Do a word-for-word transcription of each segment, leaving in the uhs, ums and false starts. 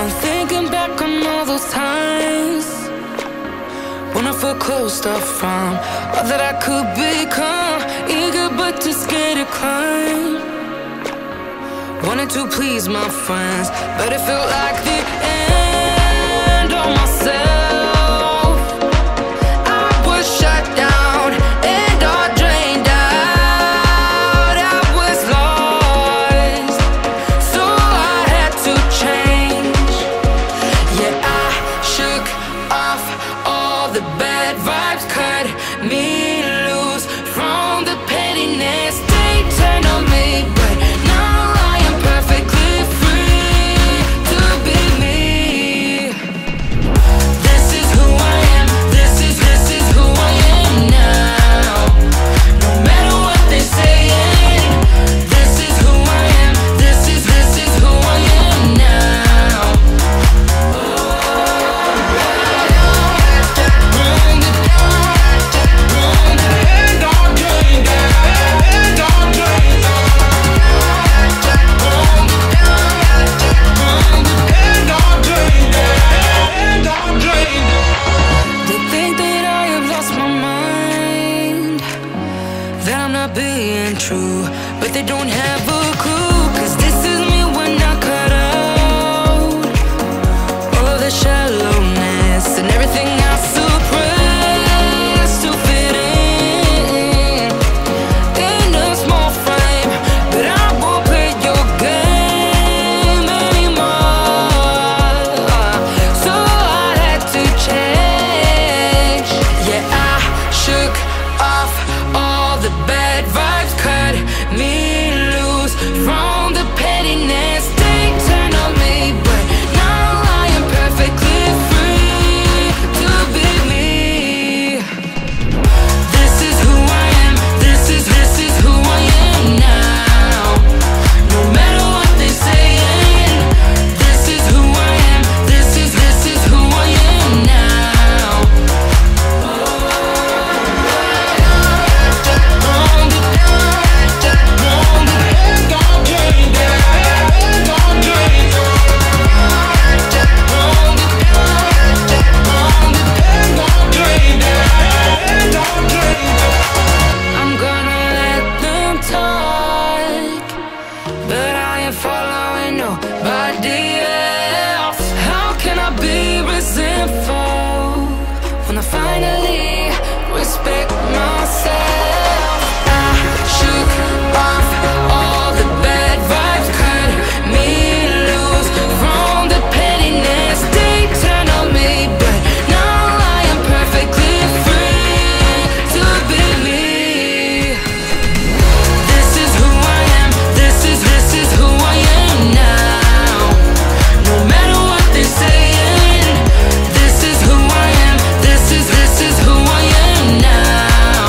I'm thinking back on all those times when I felt closed off from all that I could become. Eager but too scared to climb. Wanted to please my friends, but it felt like the end of myself. I was shut down and all drained out. I was lost, so I had to change. Yeah, I shook off all the bad vibes, cut me loose from the pettiness. They turned on me, but now I am perfectly free to be me. This is who I am, this is, this is who I am now. No matter what they're saying, this is who I am, this is, this is who I am now. They think that I have lost my mind, that I'm not being true, but they don't have a clue. Cause this is me when I cut out all of the shallowness and everything I suppress to fit in, in a small frame. But I won't play your game anymore, so I had to change. Yeah, I shook off all the bad vibes, cut me loose from the pettiness. They turned on me, but now I am perfectly free to be me. This is who I am, this is, this is who I am now. No matter what they're saying, this is who I am, this is, this is who I am now. I'm gonna let them talk, but I ain't following nobody else. How can I be resentful when I finally respect myself? I shook off all the bad vibes, cut me loose from the pettiness. They turn on me, but now I am perfectly free to be me. This is who I am, this is, this is who I am now. No matter what they're saying, this is who I am, this is, this is who I am now.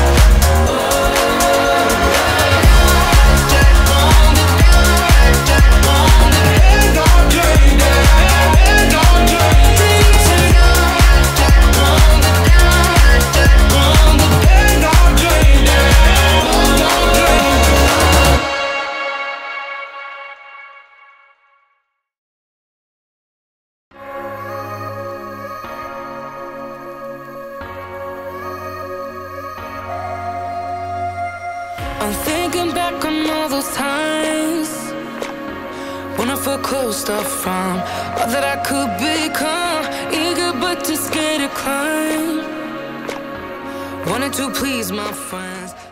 I'm thinking back on all those times when I felt closed off from all that I could become. Eager but too scared to climb. Wanted to please my friends.